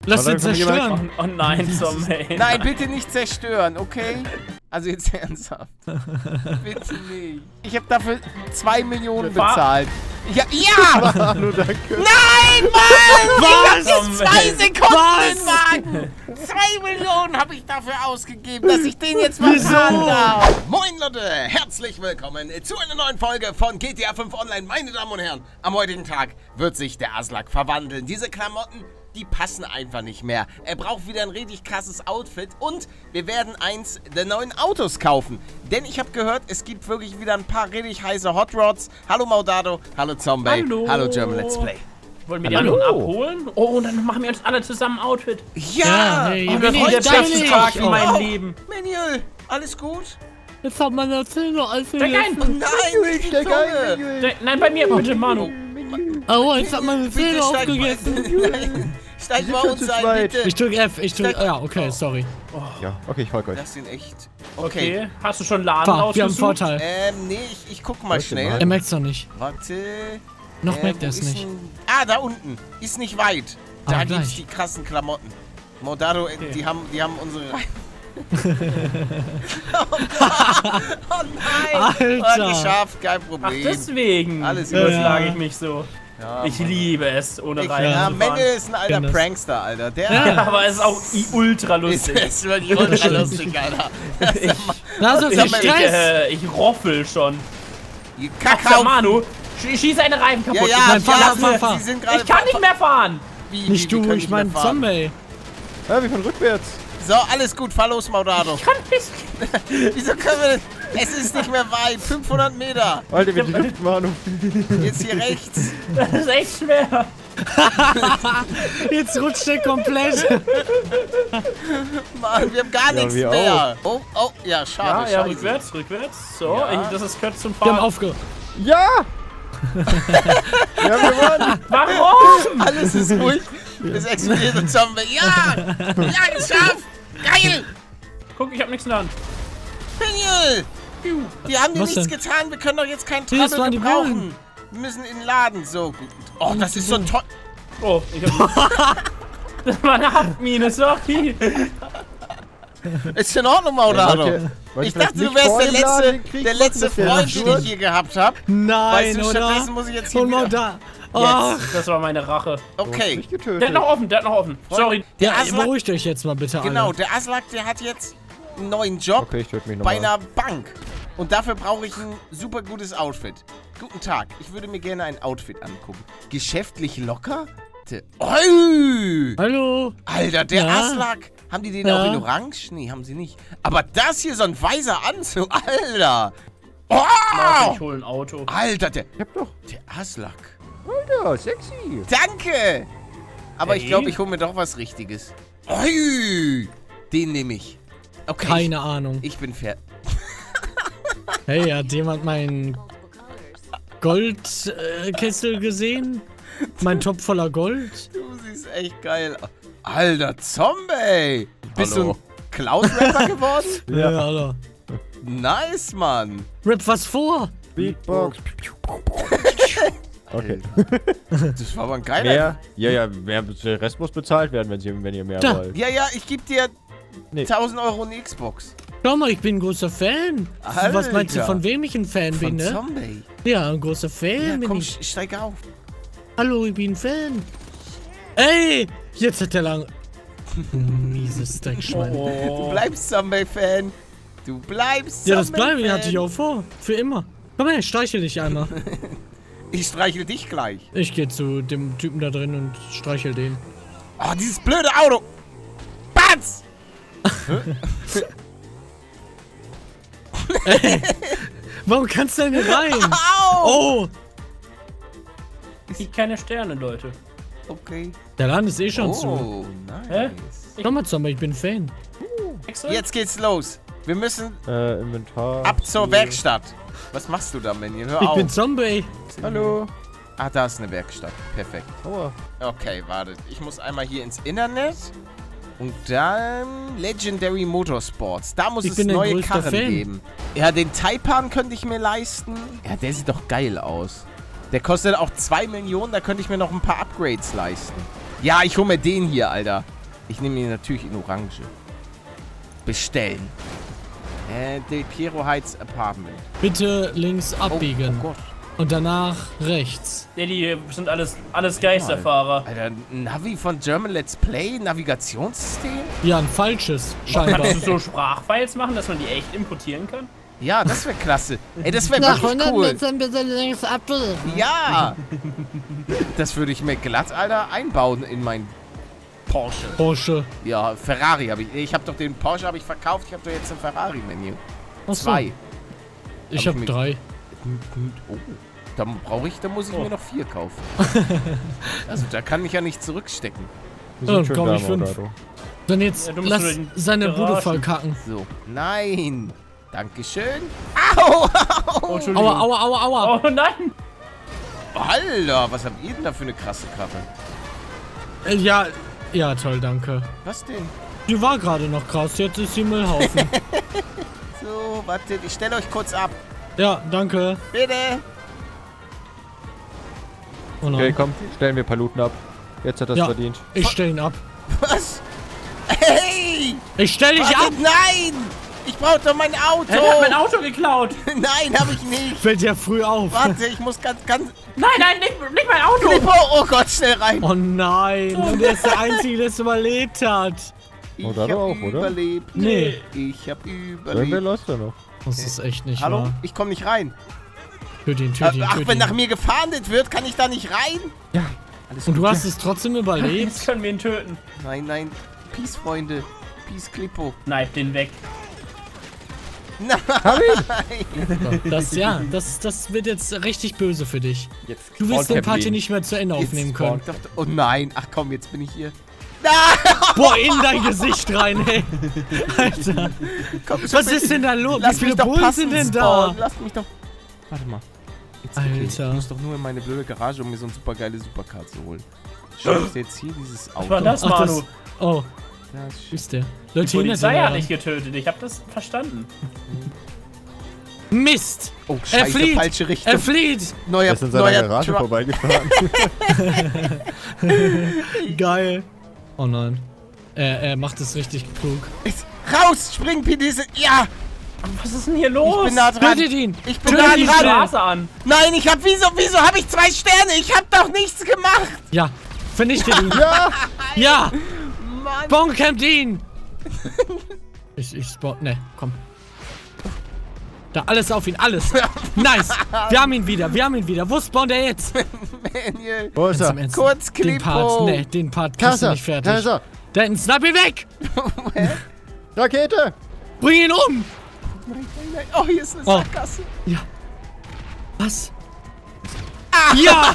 Lass den zerstören. Oh nein, Zombie. Nein, bitte nicht zerstören, okay? Also jetzt ernsthaft. Bitte nicht. Ich habe dafür 2 Millionen bezahlt. Ja! Nur danke. Nein, Mann! Was? Ich hab jetzt 2 Sekunden den Wagen! 2 Millionen habe ich dafür ausgegeben, dass ich den jetzt verfahren darf. Moin Leute, herzlich willkommen zu einer neuen Folge von GTA 5 Online. Meine Damen und Herren, am heutigen Tag wird sich der Aslak verwandeln. Diese Klamotten, die passen einfach nicht mehr. Er braucht wieder ein richtig krasses Outfit und wir werden eins der neuen Autos kaufen. Denn ich habe gehört, es gibt wirklich wieder ein paar richtig heiße Hot Rods. Hallo Maudado, hallo Zombie, hallo German Let's Play. Wollen wir die anderen abholen? Oh, und dann machen wir uns alle zusammen ein Outfit. Ja! hey, Oh, das ist der beste Tag in meinem Leben. Manuel, alles gut? Jetzt hat man erzählt, als Steig ein! Nein, nicht Steig ein, Zunge. Nein, bei mir bitte, Manu. Oh, jetzt hat man Bitte Zähne steig aufgegessen. Nein, steig mal uns ein, bitte. Ich drück F, ja, okay, sorry. Ja, okay, ich folge euch. Das sind echt... Okay, hast du schon Laden Fahr, wir haben ausgesucht? einen Vorteil. Nee, ich guck mal schnell. Er merkt's noch nicht. Warte. Noch merkt wo er es ist nicht. denn- Ah, da unten. Ist nicht weit. Da Aber gibt's gleich. die krassen Klamotten. Modado, Okay. die haben unsere... Oh nein! Alter. Geschafft, kein Ach, Problem. deswegen Alles überschlage Ja. ich mich so. Ja, Ich Mann. liebe es, ohne Reifen Ja, zu fahren. Menge ist ein alter Kenn das. Prankster, Alter. Der Ja. Aber es ist auch ultra ist, lustig. ist wirklich ultra lustig, Alter. Da ist so viel Ich, Stress. ich roffel schon. Ach, Kakao. Manu, schieß eine Reifen kaputt. Ja, Nein, fahr, ja, fahr. Sie sind gerade... Ich kann nicht mehr fahren. Wie, Nicht wie du, können ich mehr mein fahren? Zombie. Ja, wir fahren rückwärts. So, alles gut, fahr los, Maudado. Kann nicht. Wieso können wir denn... Es ist nicht mehr weit, 500 Meter. Alter, wir driften mal an. Jetzt hier rechts. Das ist echt schwer. Jetzt rutscht er komplett. Mann, wir haben gar nichts wir mehr. Oh, ja, Ja, schade, ja, scheiße. rückwärts. So, Ja. das ist kurz zum Wir haben Fahren. aufgehört. Ja! Wir haben gewonnen. Warum? Alles ist ruhig. Es explodiert und Zombie. Ja! Ja, geschafft! Geil! Guck, ich hab nichts in der Hand. Daniel! Die haben dir Was nichts denn? getan. Wir können doch jetzt keinen Das Trammel waren die gebrauchen. Bullen. Wir müssen in den Laden. So gut. Oh, das ist so toll. Oh, ich hab... Das war eine Haftmine, sorry. Ist in Ordnung, Maudado. Ich dachte, du wärst der letzte Freund, den ich hier gehabt habe. Nein, Weißt du, oder? stattdessen muss ich jetzt hier Und mal wieder... da. Oh, Das war meine Rache. Okay. Nicht Der hat getötet. noch offen, Sorry. Der ja, Aslak, beruhigt euch jetzt mal bitte alle. genau, der Aslak, der hat jetzt einen neuen Job Okay, ich töte mich bei nochmal. einer Bank. Und dafür brauche ich ein super gutes Outfit. Guten Tag, ich würde mir gerne ein Outfit angucken. Geschäftlich locker? Oi! Hallo. Alter, der Ja? Aslak. Haben die den Ja. auch in Orange? Nee, haben sie nicht. Aber das hier, so ein weißer Anzug. Alter. Oh! Ich hole ein Auto. Alter, der Ich hab doch. Aslak. Alter, sexy. Danke! Aber ich Hey. glaube, ich hole mir doch was Richtiges. Oi! Den nehme ich. Okay. Keine Ahnung. Ich bin fertig. Hey, hat jemand meinen Goldkessel gesehen? Mein Topf voller Gold? Du siehst echt geil aus. Alter, Zombie! Bist Hallo. du ein Cloud-Rapper geworden? Ja, Alter. Nice, Mann. Rip was vor? Beatbox. Okay. Das war aber ein geiler... Der Rest muss bezahlt werden, wenn ihr mehr Da. wollt. Ja, ich geb dir Nee. 1000 Euro eine Xbox. Schau mal, ich bin ein großer Fan. Was meinst du, Alter. von wem ich ein Fan bin, Von ne? Zombie. Ja, ein großer Fan Ja, bin komm, ich. steig auf. Hallo, ich bin ein Fan. Ey, jetzt hat er lang... Mieses Dreckschwein. Du Oh. bleibst Zombie-Fan. Du bleibst Ja, das bleibe ich, Zombie-Fan. hatte ich auch vor. Für immer. Komm her, ich streichel dich einmal. Ich streichel dich gleich. Ich gehe zu dem Typen da drin und streichel den. Oh, dieses blöde Auto. Batz! Warum kannst du denn rein? Au! Oh, Ich krieg keine Sterne, Leute. Okay. der Laden ist eh schon zu. Oh, nice. Hä? Schau mal, Zombie, ich bin Fan. Extra? Jetzt geht's los. Wir müssen Inventar. ab zur Werkstatt. Was machst du da, Minion? Hör Ich auf. bin Zombie. Hallo. Ah, da ist eine Werkstatt. Perfekt. Aua. Okay, wartet. Ich muss einmal hier ins Internet. Und dann Legendary Motorsports. Da muss Ich es bin ein neue größter Karren Fan. geben. Ja, den Taipan könnte ich mir leisten. Ja, der sieht doch geil aus. Der kostet auch 2 Millionen. Da könnte ich mir noch ein paar Upgrades leisten. Ja, ich hole mir den hier, Alter. Ich nehme ihn natürlich in Orange. Bestellen. Del Piero Heights Apartment. Bitte links abbiegen. Oh Gott. Und danach rechts. Nee, die sind alles Geisterfahrer. Alter, Navi von German Let's Play? Navigationssystem? Ja, ein falsches, scheinbar. Kannst du so Sprachfiles machen, dass man die echt importieren kann? Ja, das wäre klasse. Ey, das wäre wirklich cool. bitte links abbiegen. Ja. Das würde ich mir glatt, Alter, einbauen in mein Porsche. Ja, Ferrari habe ich. Ich habe doch den Porsche habe ich verkauft. Ich habe doch jetzt ein Ferrari-Menü. Achso. 2. Ich habe 3. Oh, da muss ich mir noch 4 kaufen. Also, da kann ich ja nicht zurückstecken. Wir Ja, sind dann schon komm da, ich 5. Mortado. Dann jetzt Ja, du musst lass nur den seine Bude Garagen. vollkacken. So, nein. Dankeschön. Au! Oh, Entschuldigung. Aua. Oh nein! Alter, was habt ihr denn da für eine krasse Karre? Ja, toll, danke. Was denn? Die war gerade noch krass, jetzt ist sie Müllhaufen. So, wartet, ich stelle euch kurz ab. Ja, danke. Bitte. Oh nein. Okay, komm, stellen wir Paluten ab. Jetzt hat das Ja. verdient. Ich stell ihn ab. Was? Hey! Ich stell dich ab! Wartet, nein! Ich brauche doch mein Auto! Er hat mein Auto geklaut! Nein, habe ich nicht. Fällt ja früh auf. Warte, ich muss ganz... Nein, nicht mein Auto! Klippo, oh Gott, schnell rein. Oh nein, und er ist der Einzige, der es überlebt hat. Ich Oder hab doch auch, oder? überlebt. Nee. Ich hab Irgendwer überlebt. läuft da noch. Das ist echt nicht Hallo? wahr. Ich komme nicht rein. Töt ihn. Ach, wenn nach mir gefahndet wird, kann ich da nicht rein? Ja. Alles Und gut. du hast es trotzdem überlebt? Jetzt können wir ihn töten. Nein. Peace, Freunde. Peace, Klippo. Kneif den weg. Nein. Das wird jetzt richtig böse für dich. Jetzt Du wirst den spawnt Party Kevin. nicht mehr zu Ende aufnehmen Jetzt können. spawnt doch- Oh nein. Ach komm, jetzt bin ich hier. Boah, in dein Gesicht rein, ey. Alter. Komm, Was ist denn da los? Wie Lass viele mich doch Bullen passen, sind denn spawnen. da? Lass mich doch... Warte mal. Jetzt, okay. Alter. Ich muss doch nur in meine blöde Garage, um mir so eine super geile Supercar zu holen. Schau ich jetzt hier dieses Auto? Was war das, Ach, Manu? Oh, Das ist der. Die Leute, hindert Polizei hat daran. dich getötet. Ich hab das verstanden. Mist! Oh, Er scheiße, flieht! falsche Richtung. Er flieht! Neuer, Er ist in seiner Garage Truck. vorbeigefahren. Geil. Oh nein. Er macht es richtig klug. Raus! Spring, Pedisse! Ja! Was ist denn hier los? Ich bin nah dran. Tötet ihn! Ich bin Tötet nah ihn dran. schnell. Straße an. Nein, ich hab... Wieso hab ich 2 Sterne? Ich hab doch nichts gemacht! Ja, vernichtet ihn. Ja! Ja! Mann! Bombcampt ihn! Ich spawn... Ne, komm. Da, alles auf ihn, alles. Nice. Wir haben ihn wieder. Wo spawnt er jetzt? Daniel. Wo ist Ganz er? im Ernst. Kurz, Den Part, ne, den Part Da kriegst ist du er! nicht Da ist fertig. er! Da hinten, snipe ihn weg! Rakete! Bring ihn um! Oh, hier ist eine Oh. Sackgasse. Was? Ja!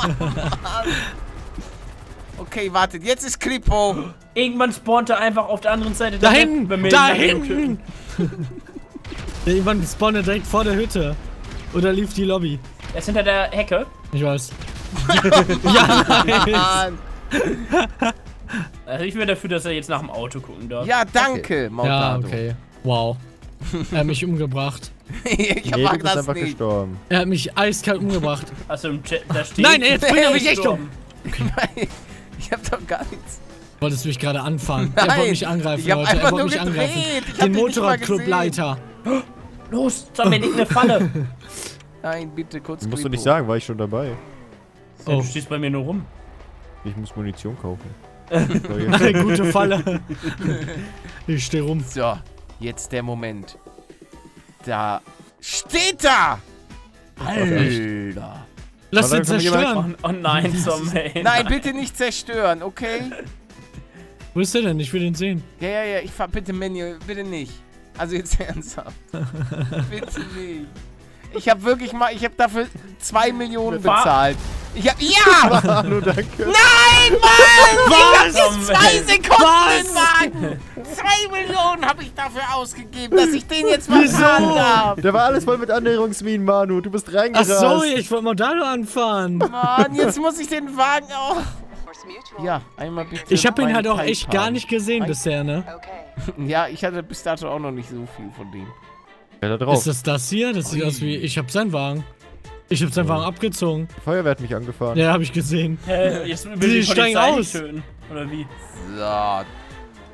Okay, wartet. Jetzt ist Klippo. Irgendwann spawnt er einfach auf der anderen Seite Da der hinten! Map, wenn wir Da ihn nach ihm töten. hinten! Irgendwann spawnt er direkt vor der Hütte. Oder lief die Lobby. Er ist hinter der Hecke. Ich weiß. Ja, nice. Mann. Also ich wäre dafür, dass er jetzt nach dem Auto gucken darf. Ja, danke, Ja, Mautado. okay. Wow. Er hat mich umgebracht. ich Nee, mag du bist das einfach nicht. gestorben. Er hat mich eiskalt umgebracht. Also im Chat, da steht... Nein, jetzt bringt er mich echt um. Ich hab doch gar nichts. Wolltest du mich gerade anfahren? Er Nein, wollte mich angreifen, ich hab Leute. Er einfach wollte nur mich angreifen. gedreht. Ich hab Den dich nicht mal Motorradclubleiter. Los, Zombie, liegt eine Falle. Nein, bitte, kurz Das musst du Klippo. nicht sagen, war ich schon dabei. Ja, Oh. du stehst bei mir nur rum. Ich muss Munition kaufen. Eine gute Falle. Ich steh rum. So, jetzt der Moment. Da steht da! Alter. Lass War ihn da jemand- zerstören. Oh nein, Zombie. Nein, bitte nicht zerstören, okay? Wo ist der denn? Ich will ihn sehen. Ja, ich fahr bitte Manuel, bitte nicht. Also jetzt ernsthaft. Bitte nicht. Ich habe wirklich mal, ich habe dafür 2 Millionen bezahlt. Ich hab, ja! Hallo, danke. Nein, Mann! Was? Ich hab jetzt 2 Sekunden Was? in Wagen. 2 Millionen habe ich dafür ausgegeben, dass ich den jetzt mal fahren darf. Da war alles voll mit Annäherungsminen, Manu. Du bist Ach reingerast. so, ich wollte Modalo anfahren. Mann, jetzt muss ich den Wagen auch... Ja, einmal bitte. Ich habe ihn meinen halt auch Teil echt fahren. gar nicht gesehen bisher, ne? Ja, ich hatte bis dato auch noch nicht so viel von dem. Wer da drauf? Ist das hier? Das sieht aus wie... Ich hab seinen Wagen. Ich hab seinen Wagen abgezogen. Die Feuerwehr hat mich angefahren. Ja, hab ich gesehen. Jetzt will Die die steigen Polizei aus. nicht töten. Oder wie? So,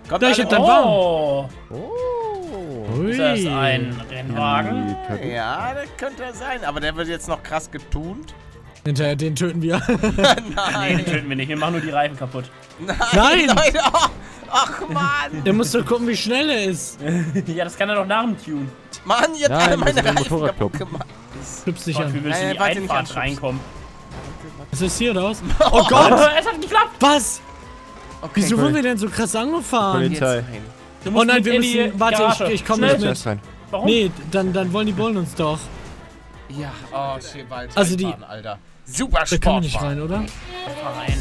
Kommt Ja, ich alle hab dann warm. Oh. Oh. Ist das ein Rennwagen? Ja, das könnte er sein. Aber der wird jetzt noch krass getunt. Hinterher, den töten wir. Nee, Nein. den töten wir nicht. Wir machen nur die Reifen kaputt. Nein. Leute. Oh, ach, Mann. Der muss doch gucken, wie schnell er ist. Ja, das kann er doch nach dem Tune. Mann, jetzt Nein, alle das meine ist ein Reifen Motorrad kaputt kloppen. gemacht. Schlüpft sich Gott, wie an. willst du in die warte, nicht Einfahrt anschubsen. reinkommen? Was ist hier raus? Oh Gott! Es hat geklappt! Was? Okay. Wieso wurden wir denn so krass angefahren? Polizei. Jetzt rein. Du Oh musst nein, mit wir in die müssen. Warte, Garage. ich komme Schnell. nicht mit. Erst rein. Warum? Nee, dann wollen die Bullen uns doch. Ja, oh, schön bald. Also die- reinfahren, Alter. Super Da Sport. können wir nicht rein, oder? Fahr rein.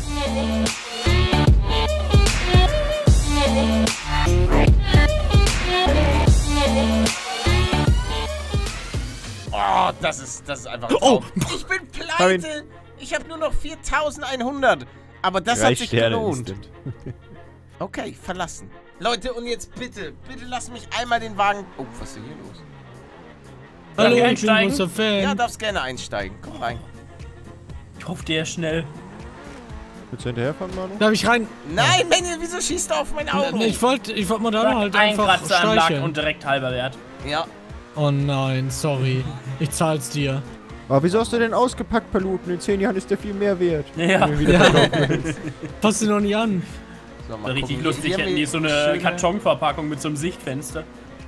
Oh, das ist einfach Oh. Traum. Ich bin pleite. Ich habe nur noch 4100. Aber das Drei hat sich Sterne gelohnt. instant. Okay, verlassen. Leute, und jetzt bitte lasst mich einmal den Wagen... Oh, was ist denn hier los? Hallo, wir ich bin ein einsteigen? großer Fan. Ja, darfst gerne einsteigen. Komm rein. Ich hoffe, der ist schnell. Willst du hinterherfahren, Manu? Darf ich rein? Nein, Manuel, wieso schießt du auf mein Auto? Ich wollte mal da halt Ein einfach Kratzer am Lack streicheln. und direkt halber Wert. Ja. Oh nein, sorry. Ich zahl's dir. Aber wieso hast du denn ausgepackt, Paluten? In 10 Jahren ist der viel mehr wert. Ja. Wenn du wieder Ja. verkaufen willst. Passt dir noch nie an. So, mal Richtig gucken. lustig, Hier hätten die so eine schöne- Kartonverpackung mit so einem Sichtfenster.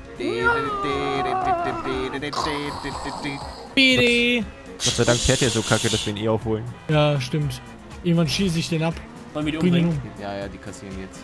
Bidi. Gott sei Dank fährt der so kacke, dass wir ihn eh aufholen. Ja, stimmt. Irgendwann schieße ich den ab. Wollen wir die Bring ihn umbringen? um. Ja, die kassieren jetzt.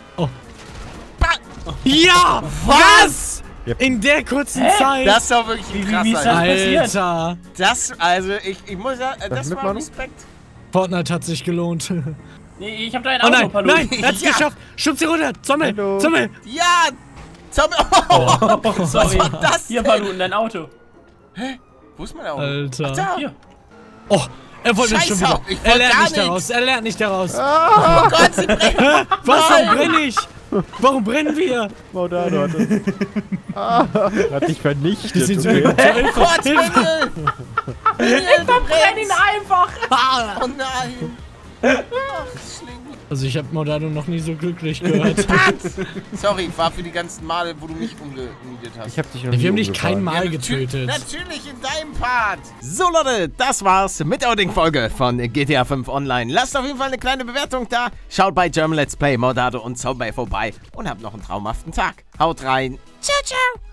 Ja! Was? Yep. In der kurzen Zeit? Das war wirklich ein Wie ist krasser. das passiert? Alter. Das, also, ich muss sagen, das mit, war Manu? Respekt. Fortnite hat sich gelohnt. Nee, ich hab da ein Oh Auto, nein, Paluten. nein, er hat's Ja. geschafft. Schub sie runter. Zommel, Hallo. Zommel. Ja! Oh, Oh, sorry. was war das Hier, denn? Paluten, dein Auto. Wo ist mein Auto? Alter. Da. Hier. Oh, er wollte uns Scheiß schon wieder. auf, ich Er wollte lernt gar nicht nichts. daraus. Er lernt nicht daraus. Oh Gott, sie brennen! Was, warum Nein. brenne ich? Warum brennen wir? Maudado hat das. Hat dich vernichtet. Die sind so okay. Oh Gott, Manuel! Manuel, du Brenn ihn brennst! einfach! Ah. Oh nein! Ach, schlimm. Also ich habe Maudado noch nie so glücklich gehört. Sorry, war für die ganzen Male, wo du mich umgenietet hast. Ich hab dich noch Wir nie haben dich umgefahren. kein Mal Ja, getötet. Natürlich in deinem Part. So Leute, das war's mit der heutigen Folge von GTA 5 Online. Lasst auf jeden Fall eine kleine Bewertung da. Schaut bei German Let's Play, Maudado und Zombie vorbei und habt noch einen traumhaften Tag. Haut rein. Ciao, ciao.